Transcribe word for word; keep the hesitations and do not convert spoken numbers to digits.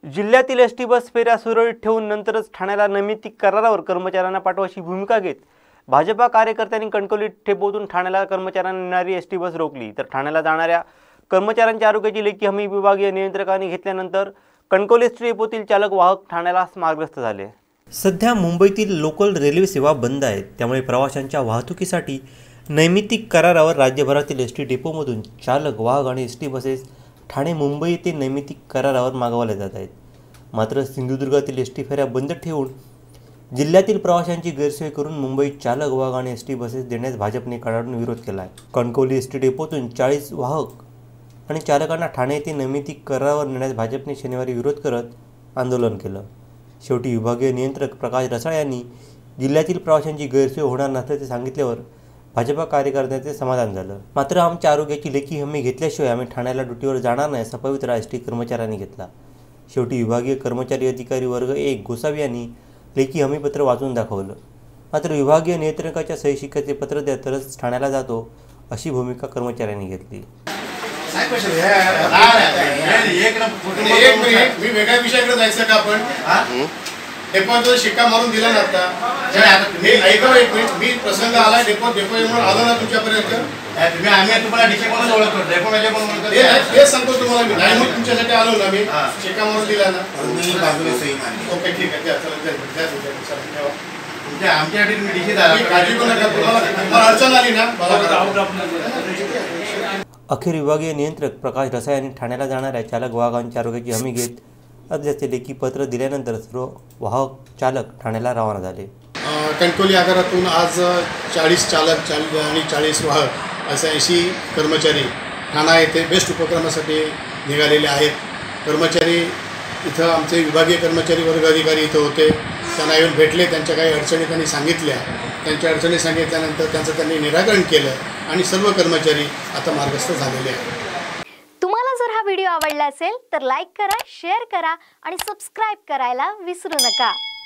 जिल्ह्यातील S T bus फेऱ्या सुरळीत ठेवून नंतरच ठाण्याला नैमित्तिक करारावर कर्मचाऱ्यांना पाठवायची भूमिका घेत भाजपा कार्यकर्त्यांनी कणकवलीत ठेपोतून ठाण्याला कर्मचाऱ्यांना नेणारी एस टी बस रोखली। तर ठाण्याला जाणाऱ्या कर्मचाऱ्यांच्या आरोग्याची लेखी हमी विभागीय नियंत्रकांनी घेतल्यानंतर कणकवली एस टी डेपोतील चालक वाहक ठाण्याला मार्गस्थ झाले। सध्या मुंबईतील लोकल रेल्वे सेवा बंद आहे, त्यामुळे प्रवाशांच्या वाहतुकीसाठी नैमित्तिक करारावर राज्यभरातील एस टी डेपोमधून चालक वाहक आणि S T buses Thane Mumbai येथे नैमित्तिक करारावर मागवल्या जात आहेत। मात्र सिंधुदुर्गातील एस टी फेऱ्या बंद ठेवून जिल्ह्यातील प्रवाशांची गैरसोय करून मुंबईत चालक वाहक आणि एस टी बसेस देण्यास भाजपने कडाडून विरोध केला आहे। कणकवली एस टी डेपोतून चाळीस वाहक आणि चालकांना ठाणे येथे नैमित्तिक करारावर नेण्यास भाजपने शनिवारी विरोध करत आंदोलन केलं। शेवटी विभागीय नियंत्रक प्रकाश रसाळ यांनी जिल्ह्यातील प्रवाशांची गैरसोय होणार नसल्याचे सांगितल्यावर भाजपा कार्यकर्त्यांचे समाधान झालं। मात्र आमच्या आरोग्याची लेखी हमी घेतल्याशिवाय आम्ही ठाण्याला ड्युटीवर जाणार नाही असा पवित्रा एस टी कर्मचाऱ्यांनी घेतला। शेवटी विभागीय कर्मचारी अधिकारी वर्ग एक गोसावी यांनी लेखी हमीपत्र वाचून दाखवलं। मात्र विभागीय नियंत्रकाच्या सहीशिक्क्याचे पत्र द्या तरच ठाण्याला जातो अशी भूमिका कर्मचाऱ्यांनी घेतली। मी वेगळ्या विषयाकडे जायचं का आपण? डेपोचा शिक्का मारून दिला ना आता मी ऐका एक मिनिट, मी प्रसंग आला डेपो डेपो म्हणून आलो ना तुमच्यापर्यंत। तुम्ही आम्ही तुम्हाला डिशे म्हणून ओळखतो, डेपो माझ्या पण ओळखतो, हे सांगतो तुम्हाला मी। नाही मग तुमच्यासाठी आलो ना मी, शिक्का मारून दिला ना मी बाजूला सही मारली। ओके ठीक आहे, चला चला तुमच्या आमच्यासाठी तुम्ही डिशे दाखवा, काळजी करू नका। तुम्हाला अडचण आली ना अखेर विभागीय नियंत्रक प्रकाश रसाळ यांनी ठाण्याला जाणाऱ्या चालक वाहकांच्या आरोग्याची हमी घेत अर्जाचे लेखी पत्र दिल्यानंतर सर्व वाहक चालक ठाण्याला रवाना झाले। कणकवली आगारातून आज चाळीस चालक चालक आणि चाळीस वाहक असे ऐंशी कर्मचारी ठाणा येथे बेस्ट उपक्रमासाठी निघालेले आहेत। कर्मचारी इथं आमचे विभागीय कर्मचारी वर्ग अधिकारी इथं होते, त्यांना येऊन भेटले, त्यांच्या काही अडचणी त्यांनी सांगितल्या। त्यांच्या अडचणी सांगितल्यानंतर त्यांचं त्यांनी निराकरण केलं आणि सर्व कर्मचारी आता मार्गस्थ झालेले आहेत। तुम्हाला जर हा व्हिडिओ आवडला असेल तर लाईक करा, शेअर करा आणि सबस्क्राइब करायला विसरू नका।